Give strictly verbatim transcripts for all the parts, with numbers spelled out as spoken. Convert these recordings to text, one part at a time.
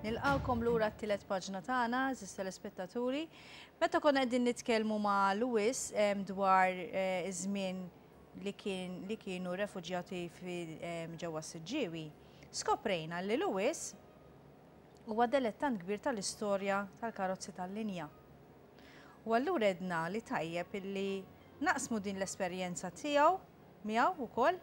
Nilqawkom lura t-tielet paġna tagħna, żis telespettaturi. Meta konna qegħdin nitkellmu ma' Lewis dwar iż-żmien li kien li kienu refuġjati ġewwa Siġġiewi, skoprejna li Lewis huwa dilettant kbir tal-istorja tal-karozzi tal-linja. U allura edna li tajjeb illi naqsmu din l-esperjenza tiegħu miegħu wkoll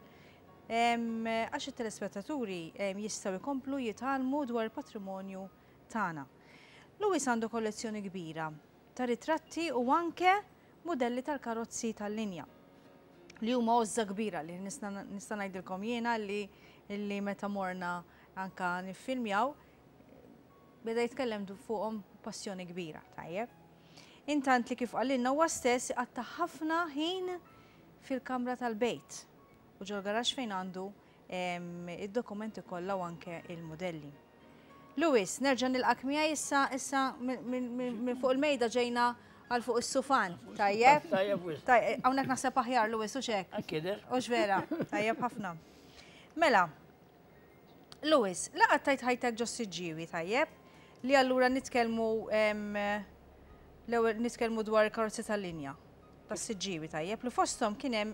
għax it-telespettaturi jistgħu jkomplu jitgħallmu dwar il-patrimonju tagħna. Lewis għandu kollezzjoni kbira ta' ritratti u anke modelli tal-karozzi tal-linja li huma għożża kbira li nista' ngħidilkom jiena li li meta morna anke niffilmjaw beda jitkellem fuqhom passjoni kbira, tajjeb. Intant li kif qalilna huwa stess għatta ħafna ħin fil-kamra tal-bejt u ġol garax fejn għandu id-dokumenti kollha u anke il-modelli. Lewis, nerġa' nilqak miegħi issa issa minn fuq il-mejda ġejna għal fuq is-sufan, tajjeb? Tajjeb wis. Hawnhekk naħseb aħjar Lewis u x'hekk. Kider. Hux vera, tajjeb ħafna. Mela, Lewis, laqgħet tajt ħajtek ġo Siġġiewi, tajjeb? Li allura nitkellmu l-ewwel nitkellmu dwar il-karozzi tal-linja tas-Siġġiewi, tajjeb? Li fosthom kien hemm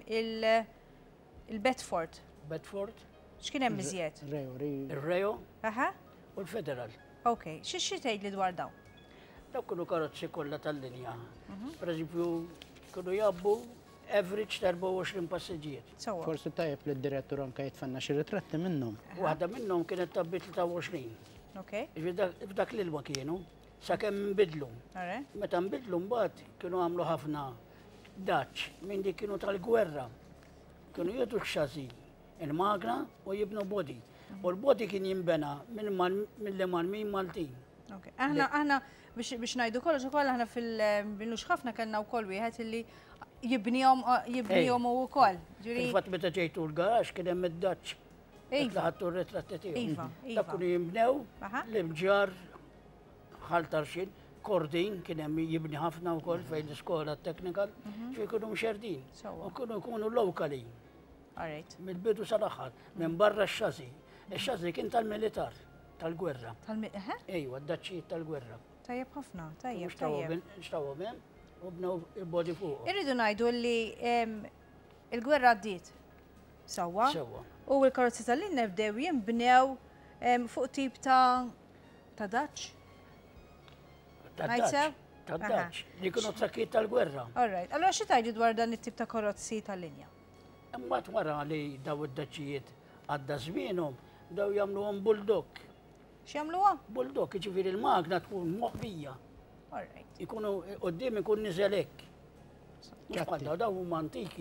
il-Bedford. Bedford. X'kien hemm iżjed? Ir-Reo. Aha. U l-Federal. Okay, xi xi tgħidli dwar dawn? Daw kienu karozzi kollha tal-linja. Pereżempju, kienu jabbu average ta' erba' u għoxrin passiġġier. Forsi tajjeb li d-direttur anke jitfanna xi ritratti minnhom. Waħda minnhom kienet tabbi tlieta u għoxrin. Okay. F'dak l-ilma kienu, sakemm nbidlu. Meta nbidlu mbagħad kienu għamlu ħafna daċ minn dik kienu tal-gwerra. Kienu jietu x-xażi il-magna u jibnu body. U l-body kien jinbena mill-Leman min Maltin. Aħna aħna biex ngħidu kollox ukoll aħna fil-binlux ħafna kellna wkoll wieħed illi jibnihom jibnihom ukoll. Fil-fatt meta ġejtu l-garax kien hemm id-daċ. Iva. Ħadtu r-ritratti tiegħu. Iva, iva. Dak kienu jibnew l-imġar ħaltarxin, kordin kien hemm jibni ħafna wkoll fejn l-iskola teknikal, xi kienu mxerdin. U kienu jkunu lokali. Mill-bidu sal-aħħar, minn barra x-xażi. Ix-xażi kien tal-militar, tal-gwerra. Ejwa, d-daċċijiet tal-gwerra. Tajjeb ħafna, tajjeb, tajjeb. Xtawhom hemm u bnew il-body fuq. Irridu ngħidu li il-gwerra għaddiet sewwa. Sewwa. U l-karozzi tal-linja bdew jinbnew fuq tip ta' ta' daċċ. Ta' daċċ. Li kienu t-sakkiet tal-gwerra. All right. Allora xi tgħidli dwar dan it-tip ta' karozzi tal-linja? Imbagħad wara li daw id-daċċijiet għadda żmienhom daw jagħmluhom bulldog. X'jagħmluha? Bulldog, jiġifieri il-magna tkun moħbija. All right. Ikunu qudiem ikun niżel hekk. Mhux bħal dawn huma antiki.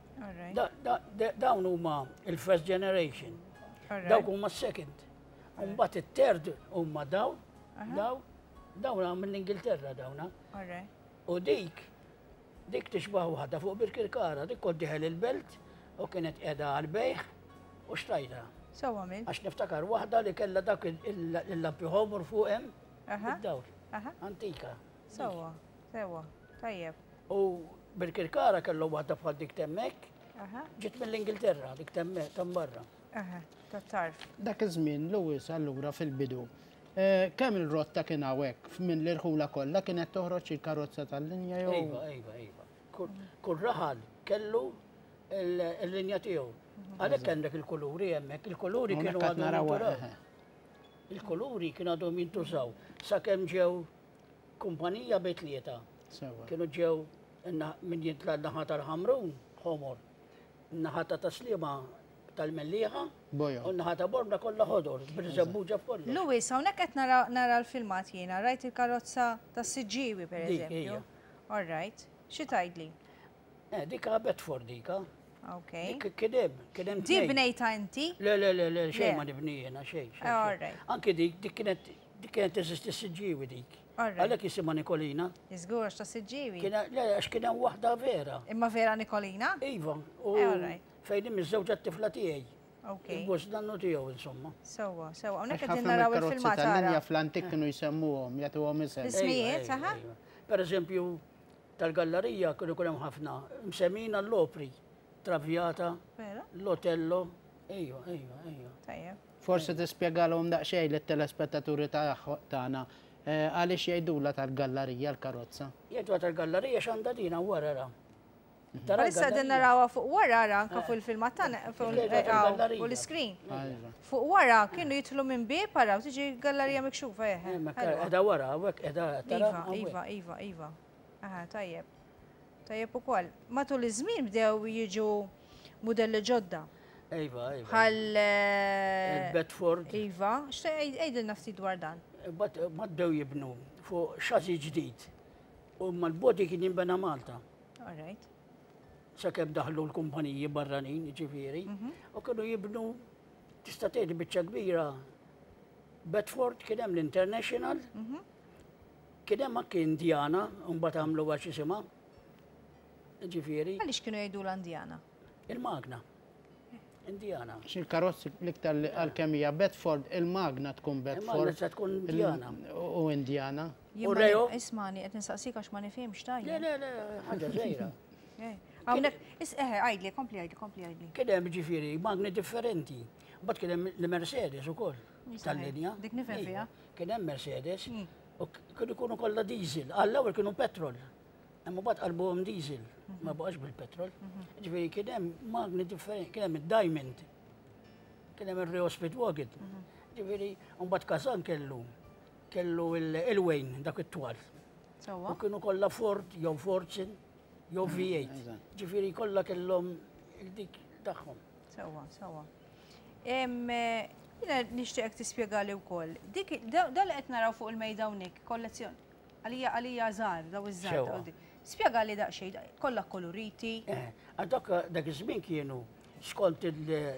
Dawn huma il-first generation. Dawk huma s-second. Imbagħad it-third huma daw, daw, dawn mill-Ingilterra dawna. U dik, dik tixbaħ waħda fuq bil-Kirkara, dik kont diħel il-belt u kienet qiegħda għal-bejħ u xtajda. Sewwa min? Għax niftakar waħda li kellha dak il-lampi ħomor fuq hemm id-dawl. Antika. Sewwa, sewwa, tajjeb. U bil-Kirkara kellu waħda bħal dik temmek, ġiet mill-Ingilterra, dik temmek tam barra. Tat-tarf. Dak iż-żmien Lewis allura fil-bidu. Kemm il-rotta kien hawnhekk minn l-irħula kollha kienet toħroġ il-karozza tal-linja jew? Iva, iva, iva. Kull raħal kellu il-linja tiegħu. Għalhekk għandek il-kuluri hemmhekk, il-kuluri kienu għadhom jinturaw. Il-kuluri kienu għadhom jintużaw. Sakemm ġew kumpanija bejt tlieta. Kienu ġew min jitla n-naħa tal-ħamrun, ħomor, n-naħa ta' taslima tal-mellieħa, u n-naħa ta' borna kollha ħodor, bil-żebbuġa kollha. Lewis, hawnhekk qed nara l-filmat jiena, rajt il-karozza tas-Siġġiewi pereżempju. All right. Xi tgħidli? Dika Bedford dika. Okay. Kien hemm, kien hemm. Di bnejta inti? Le, le, le, le, xejn ma nibni jiena, xejn. All right. Anke dik, dik kienet dik kienet teżisti s-Siġġiewi dik. Għalhekk jisimha Nikolina. Iżgur ta' Siġġiewi. Le, għax kien hemm waħda vera. Imma vera Nikolina? Iva. U fejn hemm iż-żewġa t-tifla tiegħi. Okay. Il-bus dannu tiegħu insomma. Sewwa, sewwa. Hawnhekk qegħdin naraw il-filmat tara. Tal-linja fl-antik kienu jsemmuhom, jagħtuhom isem. Ismijiet, aha. Pereżempju tal-gallerija kienu hemm ħafna msemmina l-Opri, Traviata, l-Otello, Ejju, ejju, ejju. Tajjeb. Forsi tispjegalhom daqsxejn lit-telespettaturi tagħna għaliex jgħidula tal-gallerija l-karozza. Jgħidu tal-gallerija x'għandha dina wara ra. Issa din narawha fuq wara anke fuq il-filmat tagħna fuq l-iskrin. Fuq wara kienu jidħlu minn bieb araw tiġi gallerija mikxufa eħe. Qiegħda wara, hawnhekk qiegħda tara. Iva, iva, iva. Aha, tajjeb. Tajjeb ukoll. Matul iż-żmien bdew jiġu modelli ġodda. Iva, iva. Bħal Bedford. Iva, x'tgħidilna ftit dwar dan? Ma bdew jibnu fuq xasi ġdid. U mal-bodi kien jinbena Malta. All right. Sakemm daħlu l-kumpaniji barranin, ġifieri, u kienu jibnu tista' tgħid biċċa kbira. Bedford kien hemm l-International, kien hemm anke Indiana, u mbagħad għamlu għax isimha. Ġifieri. Għaliex kienu jgħidu l-Indjana? Il-Magna. Indiana. X'il-karozzi l-iktar għal-kemm hija Bedford, il-Magna tkun Bedford. Il-Magna tkun Indiana. U Indiana. U Reo. Ismani, qed nistaqsik għax ma nifhimx tajjeb. Le, le, le, ħaġa żejra. Għawnek, eħe, għajdli, kompli għajdli, kompli għajdli. Kien hemm ġifieri magni differenti. Mbagħad kien hemm l-Mercedes ukoll tal-linja. Dik nifhem fiha. Kien hemm Mercedes u kienu jkunu kollha diesel. Għall-ewwel kienu petrol. Imma mbagħad qalbuhom diesel, ma baqgħux bil-petrol. Ġifieri kien hemm magni differenti, kien hemm id-Diamond. Kien hemm ir-Rio Speedwagon. Ġifieri mbagħad Kazan kellu kellu il-Wayne dak it-twal. U kienu kollha Ford jew Fortune. Jo V eight. Ġifieri kollha kellhom il-dik tagħhom. Sewwa, sewwa. Jiena nixtieqek tispjegali wkoll. Dik dan li qed naraw fuq il-mejda hawnhekk kollezzjoni. Għalija għalija żgħar daw iż-żgħar. Spjegali daqsxejn, kollha koloriti. Għadak dak iż-żmien kienu skont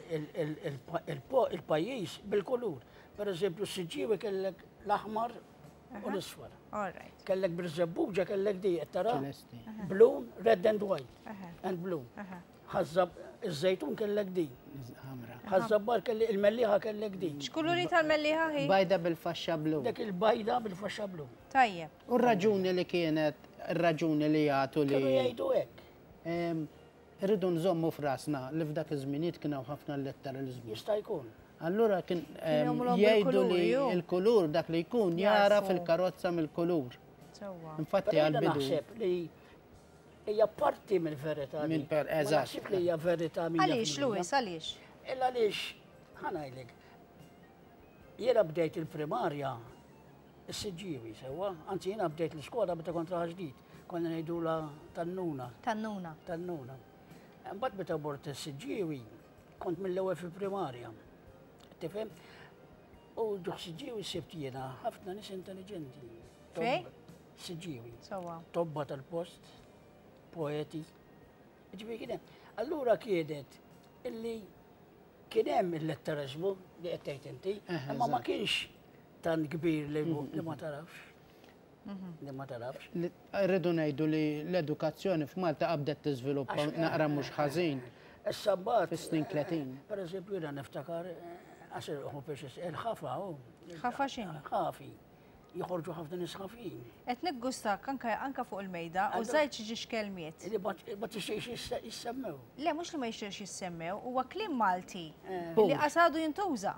il-pajjiż bil-kulur. Pereżempju s-Siġġiewi kellek l-aħmar u l-isfar. Kellek bil-żebbuġa kellek di, tara? Blue, red and white. And blue. Ħazzab, iż-żejtun kellek di. Ħazzabbar kellek il-melliħa kellek di. X'kuluri tal-melliħa hi? Bajda bil-faxxa blu. Dak il-bajda bil-faxxa blu. Tajjeb. U r-raġuni li kienet, ir-raġuni li jagħtu li. Kienu jgħidu hekk. Irridu nżommu f'rasna li f'dak iż-żminijiet kienu ħafna letteralizmu. Jista' jkun. Allura kien jgħidu li l-kulur dak li jkun jara fil-karozza mill-kulur. Infatti għal-bidu. Naħseb li hija parti mill-verità. Naħseb li hija verità minn. Għaliex, Luis, għaliex? Illa għaliex, ħanajlek. Jiena bdejt il-primarja is-Siġġiewi sewwa, anzi jiena bdejt l-iskola meta kont raħ ġdid. Konna ngħidula Tannuna. Tannuna. Tannuna. Mbagħad meta bort is-Siġġiewi kont mill-ewwel fil-primarja. Tifhem? U ġuħ Siġġiewi sibt jiena ħafna nies intelligenti. Fej? Siġġiewi. Sewwa. Tobba tal-post, poeti. Ġifieri kien hemm. Allura kienet illi kien hemm il-letterażmu li qed tgħid inti, imma ma kienx tant kbir li ma tarafx. Li ma tarafx. Rridu ngħidu li l-edukazzjoni f'Malta qabdet tiżviluppa naqra mhux ħażin. Issa mbagħad fis-snin tletin. Pereżempju jiena niftakar għax il-ħafa hu. Ħafa x'inhi? Ħafi. Joħorġu ħafna nies ħafin. Qed niggustak anke fuq il-mejda u żgħid xi xkelmiet. Li ma tixtieqx jissemmew. Le mhux li ma jixtieqx jissemmew, huwa kliem Malti li qasadu jintuża.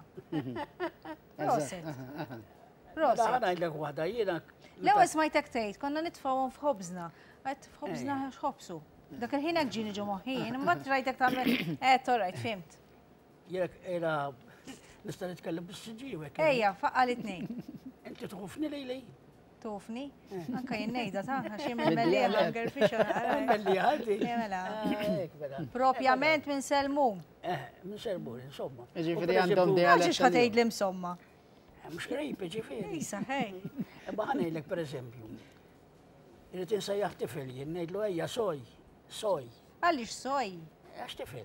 Proset. Proset. Ngħidlek waħda jiena. L-ewwel smajtek tgħid konna nitfgħuhom f'ħobżna. Qed f'ħobżna x'ħobsu. Dak il-ħin hekk ġieni ġew moħħin, imbagħad rajtek tagħmel qed orajt fimt. Jek era nista' nitkellem bis-Siġġiewi. Ejja, faqqa l-itnejn. Inti tħufni lejli? Tufni? Anka jinnejda ta' xi mellija hunger fisher. Mellija ħalti? Propjament minn Selmum. Eh, minn Selmum, insomma. Ġifieri għandhom dialett. Għaliex ħatejdli insomma. Mhux qrib, ġifieri. Isa, hej. Imma ħanejlek pereżempju. Irid insejjaħ tifel jien ngħidlu ejja soj, soj. Għaliex soj? Għax tifel.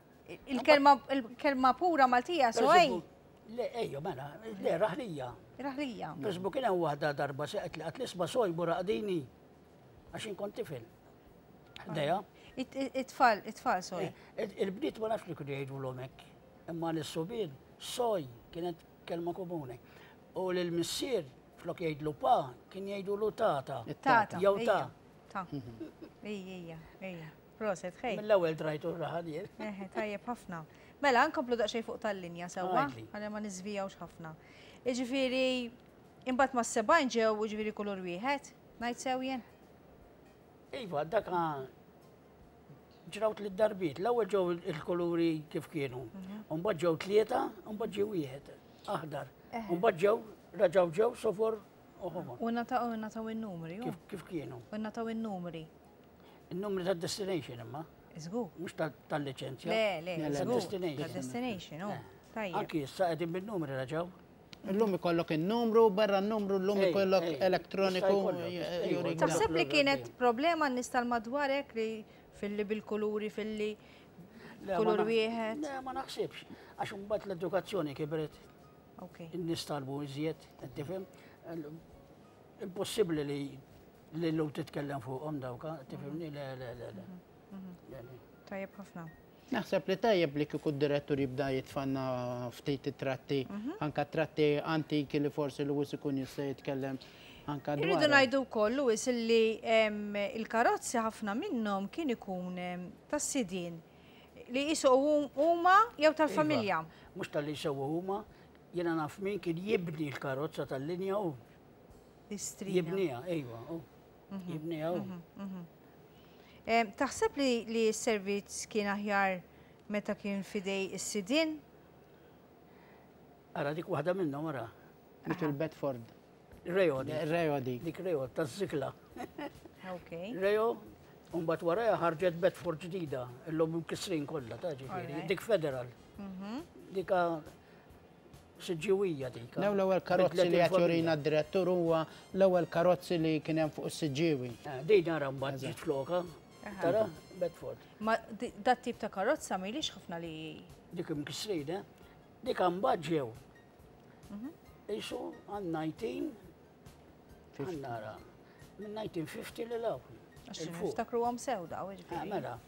Il-kelma pura Maltija soj? Le, ejju, mela, le, raħlija. Raħlija. Pereżempju kien hemm waħda darba seqgħet li qatt l-isma' soj buraqdini għax inkont tifel. Ħdejja. It-tfal, it-tfal soj. Il-bniet ma nafx li kienu jgħidulhom hekk. Imma lis-subien soj kienet kelma komuni. U lill-missier flok jgħidlu pa kien jgħidulu tata. Tata. Jew ta. Ta. Ejja, ejja. Proset, ħej. Mill-ewwel trajtu raħal jien. Eħe, tajjeb ħafna. Mela, nkomplu daqsxejn fuq tal-linja sewwa, Għadli. għalli ma niżvijawx ħafna. Iġifieri, imbagħad ma s-sebgħin ġew iġifieri kulur wieħed, ngħid sew jien. Iva, dak ġraw tliet darbiet. L-ewwel ġew il-kuluri kif kienu. Mbagħad ġew tlieta, mbagħad ġew wieħed. Aħdar. Mbagħad ġew raġaw ġew sofor oħoma. U nataw nataw in-numri, Kif kif kienu. u nataw in-numri. Il-numri tad-destination imma, Iżgur. mhux tal-liċenzja. Le, le, Le, iżgur. destination. Ta' destination, u. Tajjeb. Anki issa qegħdin bin-numri raġaw. L-lum ikollok il-numru, barra n-numru, l-lum Ej, ikollok ej, elettroniku. jista' jkollok, jista' jurik jkollok. da. Taħseb li kienet problema n-nies tal-madwarek li fil-li bil-kuluri, fil-li Le, ma kulur naħ- wieħed. Le, ma naħsibx. Għax mbagħad l-edukazzjoni kibret. Ok. In-nies talbu iżjed, qed tifhem. Impossibbli li li l titkellem fuqhom dawka, tifhimni? Le, le, le, le. Le, le. Tajjeb ħafna. Naħseb li tajjeb li kieku d-direttur jibda jitfanna ftit tratti, anka tratti antiki li forsi l wis ikun jista' jitkellem anka dwar. Irridu ngħidu wkoll Lewis illi em, il-karozzi ħafna minnhom kien ikun em, tas-sidien li jisu huma jew tal-familja. Mhux tal-li sewwa huma, jiena naf min kien jibni l-karozza tal-linja u Istrina. jibnija, ejwa, u. Jibnija u. Em, Taħseb li li s-servizz kien aħjar meta kien fidej is-sidien? Ara dik waħda minnhom ara. Mittul Bedford. Rejo dik. Rejo dik. Dik Rejo, taż-żikla. Ok. Rejo, u mbagħad waraha ħarġet Bedford ġdida, illum mkissrin kollha ta' ġifieri. Alright. Dik Federal. Dika siġġiwija dik. Lew l-ewwel karozzi li qed jurina d-direttur huwa l-ewwel karozzi li kien hemm fuq is-siġġiewi. Dejn nara mbagħad ġiet floka. Tara, Bedford. Ma di- dat tip ta' karozza mejlix ħafna li. Dik imkissrin, eh? Dik mbagħad ġew. Isu għan nineteen għan nara. Min nineteen fifty li law. Għax Il-fuq. niftakru għam sewda, u Ah, ġifiri. mela.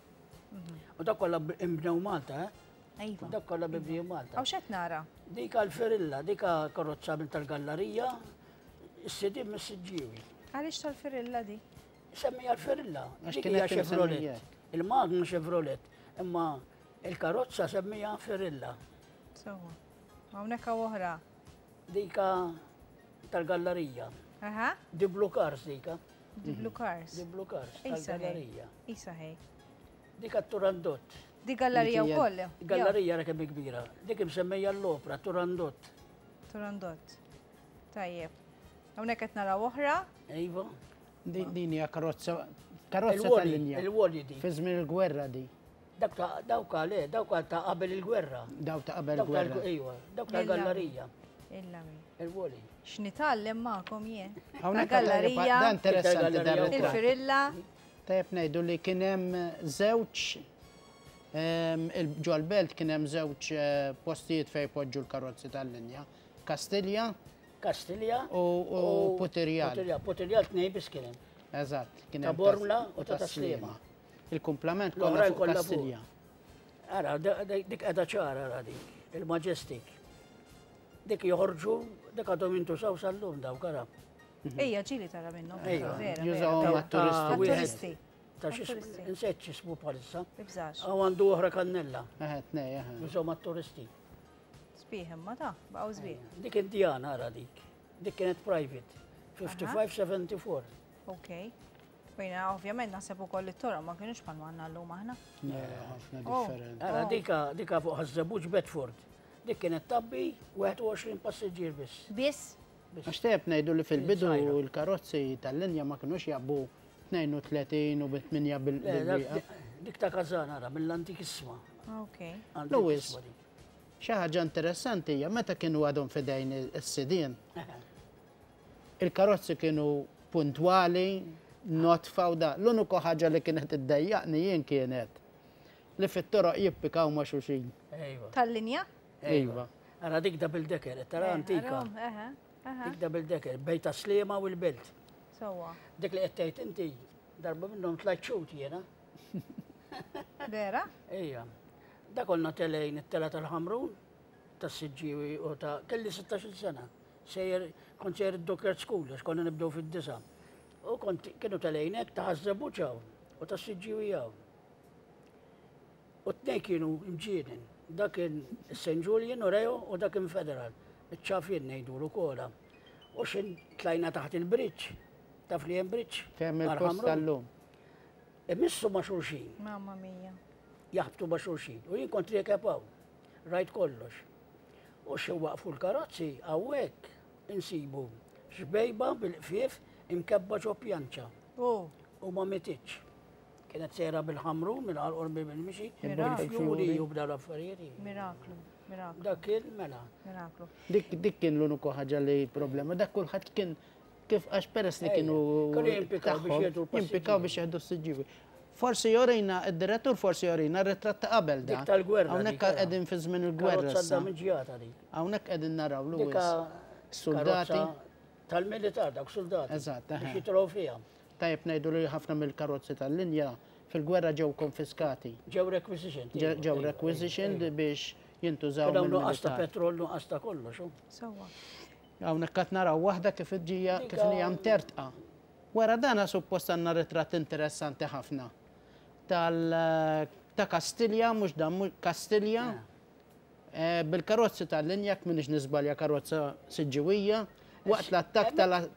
U dak kollha imbnew Malta, eh? Ejva. Dak kollha bibnew Malta. Għaw xet nara? Dika l-Ferilla, dika karozza minn tal-gallerija, s-sidim mis-sġiwi. Għalix tal-firilla di? Semmija l-Ferilla, Għax dik kienet hija kien Chevrolet. semmija. Il-Magnum Chevrolet, imma il-karozza semmija Ferilla. Sowa. Għawnek għaw oħra. Dika tal-gallerija. Aha, Di Blue Cars dika, di blue cars. di Blue Cars Isa hej. tal-gallerija. Isa hej. Dika Turandot. Di gallerija u Dik hija- koll. Gallerija ra kemm kbira. Dik imsemmija l-opra, Turandot. Turandot. Tajjeb. Għawnek għet nara oħra. Ejva. Din din hija karozza karozza Il-woli, tal-linja. il-woli di. Fi żmien il-gwerra di. Dak ta' dawka le, dawka ta' qabel il-gwerra. Daw ta' qabel Dawk il-gwerra. tal- Ejwa, dawk ta' Lilla. gallerija. Illa mi. Il-woli. X'nitallem ma'kom jien. Hawnhekk Ta' gallerija, Da interessanti Il-gallerija dar wkoll. ritratt. il-firilla. Tajb ngħidu li kien hemm żewġ em, il- ġo l-belt kien hemm żewġ eh, postijiet fejn poġġu l-karozzi tal-linja. Kastilja Kastilja u u Puterjal. Puterjal, Puterjal tnejbis kien hemm. Eżatt. kien Ta' hemm Bormla Tas- u ta' Taslima. Il-kumplament L-oħrajn kollha fuq kollha fuq. Kastilja. Ara, da- da- dik edha ċara ara dik, il-Majestic. Dik joħorġu, dik għadhom jintużaw sal-lum daw kara. Ejja ġili tara minnu. Ejja, Vera, jużaw vera. ma' turisti. wieħed. Turisti. Ta' turisti. xis, nseċ xismu palissa. Ibżax. Għaw għandu oħra kannella, Eħet, nej, eħet. jużaw ma' turisti. Sbieħem ma ta' baqaw sbieħ. Dik indjana ara dik. Dik kienet private. fifty-five seventy-four. Ok. Bejna, ovvjament, nasebu koll it-tora, ma kienux pan għanna l-lum aħna. ħafna Oh. differenti. Ara, Oh. dika, dika fuq ħazzabuġ Bedford. Dik kienet tabbi einunjirien passiġġier biss. Biss? Għax teb ngħidu li fil-bidu Sajra. il-karozzi tal-linja ma kinux jaqbu tnejn u tletin u bit-tminja Le, bil-biqa. dak- Dik ta' kazana ara, mill-antik isma. Ok. Antik Lewis. isma dik. Xi ħaġa interessanti hija meta kienu għadhom fidejn is-sidien, il-karozzi kienu puntwali, notfa u da. L-uniku ħaġa li kienet iddejjaqni jien kienet li fit-toroq jippikaw ma' xuxin. Ejwa. Tal-linja? Ejwa. Ara dik double decker, tara antika. Eħe, eħe. Dik double decker, bejta slima u l-belt. Sowa. Dik li qed inti, darba minnhom tlajt xut jena. Vera? Ejja. Da konna telejn it-tela tal-ħamrun, tas-siġġiwi u ta' kelli sixtiex sena. Sejjer kont sejjer id-Docker School, għax konna nibdew fid-disa. U kont kienu telejnek ta' ħazzabu ċaw u tas-siġġiwi jaw. U t-nej kienu imġiedin. dak kien Saint Julian u Reo u dak kien Federal. Iċ-ċafien ngħidulu kola. U xin tlajna taħt il-bridge. Taf li hemm bridge. Femm il-post tal-lum. Emissu ma' xulxin. Mamma mia. Jaħbtu ma' xulxin. U jien kont rikepaw. Rajt kollox. U xi waqfu l-karozzi hawnhekk insibu xbejba bil-qfief imkebba ġo pjanċa. Oh, U ma mititx. Kienet sejra bil-ħamru, mill-qalqor bil-mixi, Miraklu. bil-fjuri u bda l-affarijiet. miraklu, miraklu, Dak kien mela. miraklu. Dik dik kien l-uniku ħaġa li problema. Dak kulħadd kien kif għax peress li Ejja, kienu kienu jimpikaw biex tagħhom, jieħdu l-passiġġieri. jimpikaw biex jieħdu s-siġġieri. Forsi jorina, id-direttur forsi jorina r-ritratt ta' qabel da. Dik tal-gwerra. Hawnhekk dik, qegħdin fi żmien il-gwerra. Karozza issa. damiġjata dik. Hawnhekk qegħdin naraw Dika Lewis. Soldati. karozza tal-militar, dak soldati. Eżatt, Biex eħe. jitraw fija. Tajjeb ngħidu li ħafna mill-karozzi tal-linja fil-gwerra ġew konfiskati. Ġew requisition. Ġew ġew requisitioned biex jintużaw Dawn nuqqas ta' mill-militar. petrol, nuqqas ta' kollox. u. Sawa. Hawnhekk qed naraw waħda kif iġġija kif hija mtertqa. Wara dana suppost għandna ritratt interessanti ħafna. Tal ta' Kastilja, mhux dan mhux Kastilja, eh, bil-karozzi tal-linja minix niżbalja karozza siġġiwija waqt l-attak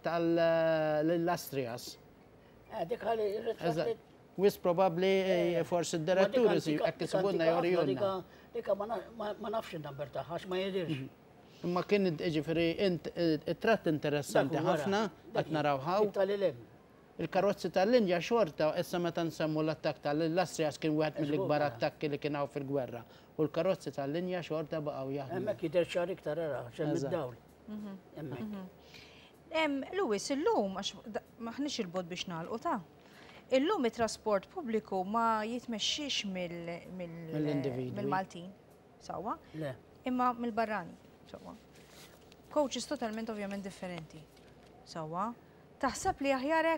tal-Astrias. Eh, dik ħalli Eżatt. Wis probabbli forsi d-diretturi si hekk isibunna jorijunna. Dika ma nafx il-number taħħax, ma jidirx. Imma kien ġifieri it-tratt interessanti ħafna qed narawħaw. Tal-ilem. Il-karozzi tal-linja xorta, issa meta nsemmu l-attak tal-Astrias kien wieħed mill-ikbar attakki li kien hawn fil-gwerra. U l-karozzi tal-linja xorta baqgħu jaħdmu. Hemmhekk jidher xar iktar ara, xemm Eżatt. id-dawl. Hemmhekk. Em, Lewis, illum, għax da- maħniex il-bod biex nagħlqu ta' illum it-trasport pubbliku ma jitmexxix mill- mill- Mill-individwi. mill-Maltin, sawa, Le. imma mill-barrani, sawa. Coaches totalment ovvjament differenti, sawa. Taħseb li aħjarek?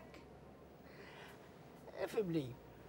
Fibli.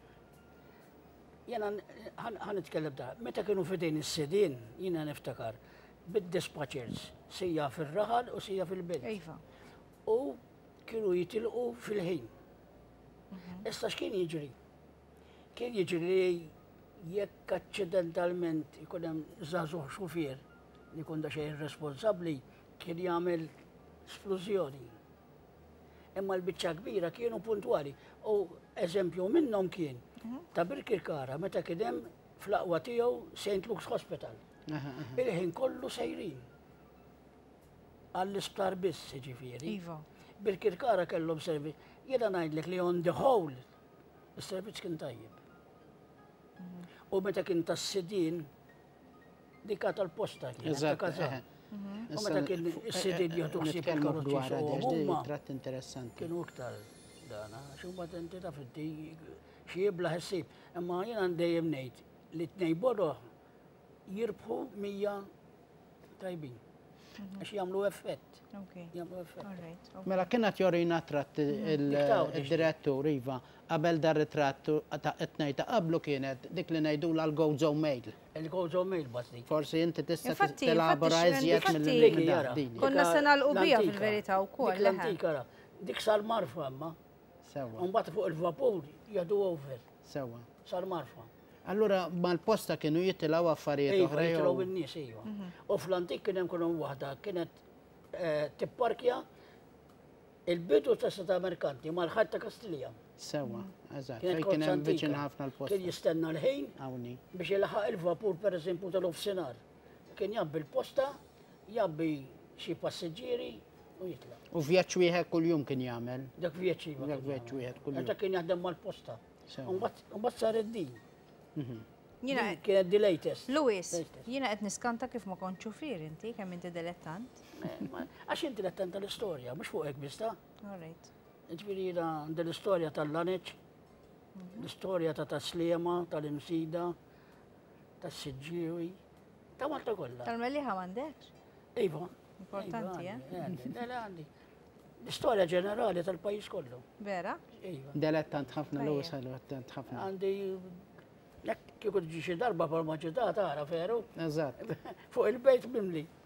Jena ħan itkellem da. Meta kienu fidejn is-sidin, jiena niftakar bid-dispatchers, sija fil-raħal u sija fil-belt. Iva. U kienu jitilqu fil-ħin. Issa x'kien jiġri? Kien jiġri li jekk accidentalment ikun hemm żagħżugħ xufier li jkun da xejn responsabbli kien jagħmel esplużjoni. Imma l-biċċa kbira kienu puntwali. U eżempju minnhom kien ta' Birkirkara meta kien hemm fl-aqwa tiegħu Saint Luke's Hospital. Il-ħin kollu sejrin. Għall-isptar biss, ġifieri. Iva. Birkirkara kellhom servizz. Jiena ngħidlek li on the whole is-servizz kien tajjeb. U meta kien tas-sidin dikka tal-posta kien. Eżatt. ta' kaza. U meta kien is-sidin jagħtu ħsieb Nitkellmu il-karozzi dwar xogħol għadex di huma tratt interessanti. kienu iktar dana, xumma tenti ta' fiddi xi jibla ħsieb. Imma jiena dejjem ngħid li tnej bodoħ jirbħu mija tajbin. Għax jagħmlu effett. Okay. Jagħmlu effett. All right. okay. Mela kienet jorina tratt Diktaw, dix- il-direttur Iva qabel dar ritrattu ta' etnejta qablu kienet dik li ngħidu l-Gozo Mail. Il-gozo mail basdi. Forsi inti tista' Infatti- telabora infatti- iżjed infatti- mill-dini. Konna se nagħlqu biha fil-verità wkoll, Dik leħe. l-antika ra. Dik sal-marfa imma. Sewa, Mbagħad fuq il-vapur jadu over. sewa. Sal-marfa. Allura mal-posta kienu jittilaw affarijiet Ejja, oħra jitraw jew in-nies ejja. U fl-antik kien hemm kunem waħda kienet eh, tipparkja il-bidu ta' seta merkanti mal-ħadd ta' Kastilja. sewa, eżatt. Kienet Fej kien hemm kozza viċin antika. ħafna Kien l-posta. jistenna l-ħin Hawnni. biex ilaħaq il-vapur per eżempju tal-ofsinar. Kien jabbi l-posta, jabbi xi passiġġieri u jitla. U vjaġġ wieħed kuljum kien jagħmel. Dak vjeċi. Dak vjaġġ wieħed kuljum. Dak kien jaħdem mal-posta. Sewa. Mbagħad saret din. Jina, Din Kienet di latest. Lewis, Latest. jina qed niskanta kif ma kontx xufir inti kemm inti dilettant. Eh, ma- Għax inti l-attent tal-istorja, mhux fuq hekk bista. All right. Ġifieri jiena għandi l-istorja tal-Laneċ, l-istorja ta' Taslema, tal-Imsida, tas-Siġġiewi, ta' Malta kollha. Tal-melliħa m'għandekx? Iva. Importanti, Iva, eh? għandi, għandi, le, le, għandi. L-istorja ġenerali tal-pajjiż kollu. Vera? Iva. Delettant ħafna Ejja. Lewis delettant ħafna. Għandi jekk kieku tġi xi darba bħal maġġida tara veru, Eżatt. fuq il-bejt mimli.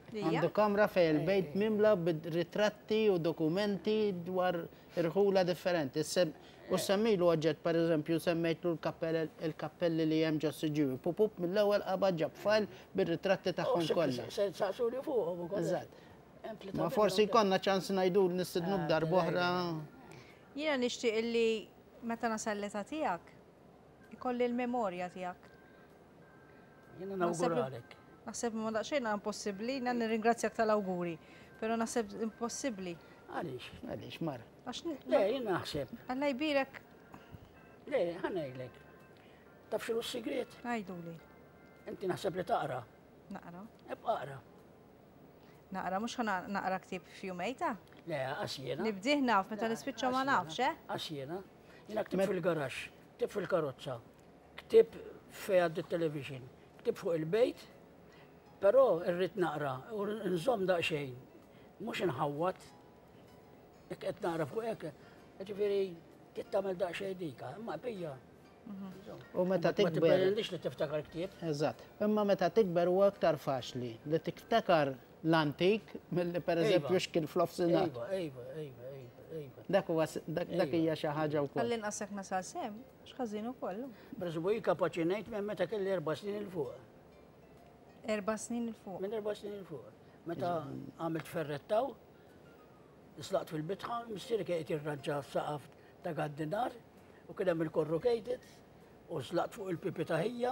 Għandu kamra fej il-bejt mimla bid-ritratti u dokumenti dwar irħula differenti. U semmilu oġġett, per eżempju, semmejtlu l-kappelli li jem ġo Siġiwi. Pupup mill-ewel qabad fajl bil-ritratti taħħom kollha. Se saqsu li fuq. Eżatt. Ma forsi konna ċans najdu nistidnu b'dar boħra. Jiena nixtieq illi meta nasal l-età tiegħek ikolli l-memorja tiegħek. Jiena nawguralek. Naħseb ma daqsxejn impossibbli, nan nirringrazzjak tal-awguri, però naħseb impossibbli. Għaliex? Għaliex mar. Le, jien naħseb. Alla jbirek. Le, ħanejlek. Taf xinu s-sigriet? Għajduli. Inti naħseb li taqra. Naqra. Ebqa qra. Naqra, mux ħana naqra ktib fjumejta? Le, għasjena. Nibdih naf, meta nispiċċa ma nafx, eh? Għasjena. Jina ktib fil-garax, ktib fil-karozza, ktib fejad il-television, ktib fuq il-bejt, pero irrit naqra, u nżom daqxejn. Mux nħawat, jek qed naqra fuq jek, ġifiri, kiet tamel daqxej dika, imma pija. U meta tikber. Ma tibbelindix li tiftakar ktib. Eżatt. Imma meta tikber u aktar faċli li tiftakar l-antik mill-li per eżempju xkien fl-ofsinat. Ejba, ejba, ejba, ejba. Dak huwa dak hija xi ħaġa wkoll. Għallin qasek nasal sem, x'ħażin ukoll. Preżbu kapaċi ngħid minn meta kelli erba' snin il fuq. Erba' snin il fuq. Minn erba' snin il fuq. Meta għamilt ferrettaw, islaqt fil-bitħa, mistieri kienet jirraġġa saqaf ta' għaddinar u kien hemm il-corrugated u slaqt fuq il-pipi taħija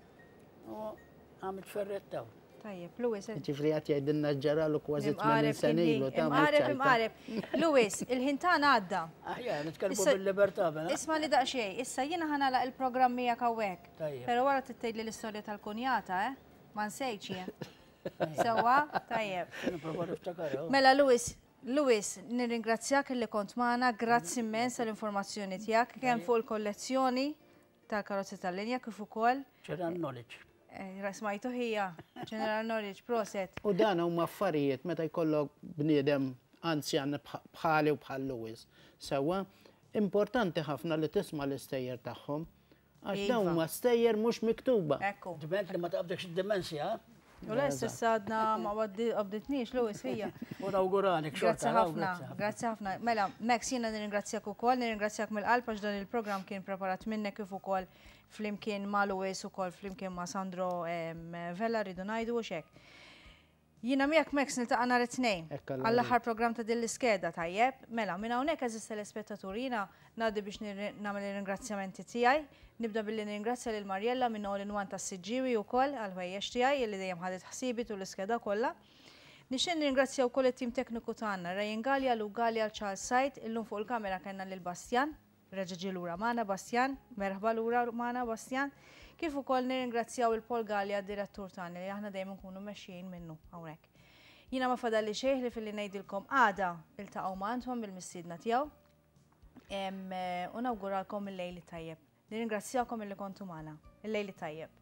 u għamilt ferrettaw. Tajjeb, Lewis. Ġifri għat jgħidinna ġaralu kważi tmenin senilu. Imqareb, imqareb. Lewis, il-ħintan għadda. Aħja, nitkellmu bil-libertà bena. Isma li daqxej, issa jiena ħanala il-programm miegħek hawnhekk. Però wara tittejli l-istorja tal-kunjata, eh? Ma nsejx jien. Sewwa, tajjeb. Mela Lewis, Lewis, nirringrazzjak li kont magħna, grazzi immens għall-informazzjoni tiegħek kemm fuq il-kollezzjoni tal-karozzi tal-linja kif ukoll. General knowledge. Rasmajtu hija, general knowledge, proset. U dan huma affarijiet meta jkollok bniedem anzjan bħali u bħal Lewis. Sewwa, importanti ħafna li tisma' l-istejjer tagħhom għax dawn huma stejjer mhux miktuba. Ekku. Diment li ma taqbdekx id-dimensja. U l-essa s-sadna ma għabditniex, Lewis, hija. U nawguralek, Grazzi ħafna, grazzi ħafna. Mela, Max, jiena nirringrazzjak ukoll, nirringrazzjak mill-qalb għax dan il-programm kien preparat minnek kif ukoll flimkien ma' Lewis ukoll flimkien ma' Sandro Vella rridu ngħidu u xek. Jiena miegħek Max niltaqa' nhar it-tnejn għall-aħħar programm ta' din l-iskeda tajjeb. Mela, minn hawnhekk eżis telespettaturi jiena ngħaddi biex nagħmel ir-ringrazzjamenti tiegħi. Nibda billi nirringrazzja lil Marjella minn All in One tas-Siġiwi wkoll għall-ħwejjex tiegħi li dejjem ħadet ħsibi tul l-iskeda kollha. Nixtieq nirringrazzja wkoll it-tim tekniku tagħna, Ryan Gallia, Lu Gallia, Charles Sajt, illum fuq il-kamera kellna lil Bastjan, reġa' ġie lura magħna Bastjan, merħba lura magħna Bastjan. Kif ukoll nirringrazzjaw il-Paul Gallia, direttur tagħna li aħna dejjem nkunu mexxijin minnu hawnhekk. Jiena ma fadalli xejn li filli ngħidilkom għada iltaqgħu ma' anthom bil-mistiedna tiegħu. U nawguralkom il-lejli tajjeb. Nirringrazzjakom illi kontu magħna. Il-lejli tajjeb.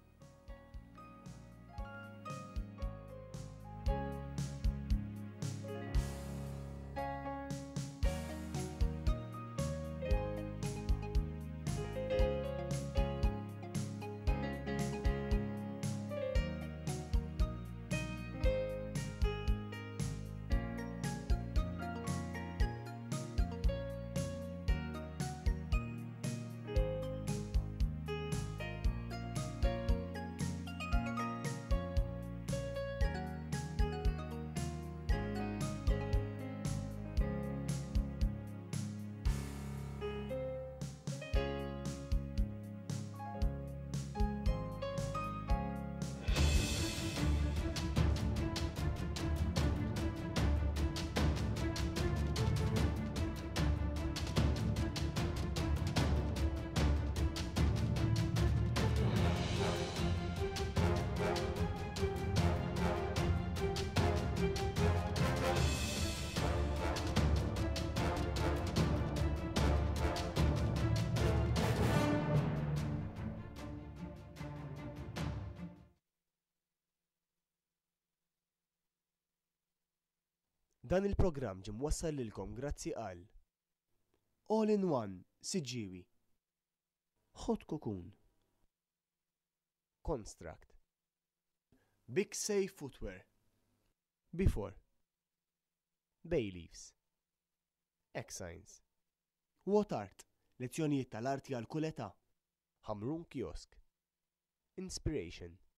Dan il-programm ġie mwassal lilkom grazzi għal All in One Siġiwi, Hot Cocoon, Construct, Big Safe Footwear, Before. Bayleaves. X-Signs. What Art. Lezzjonijiet tal-arti għal kull età. Hamrun Kiosk. Inspiration.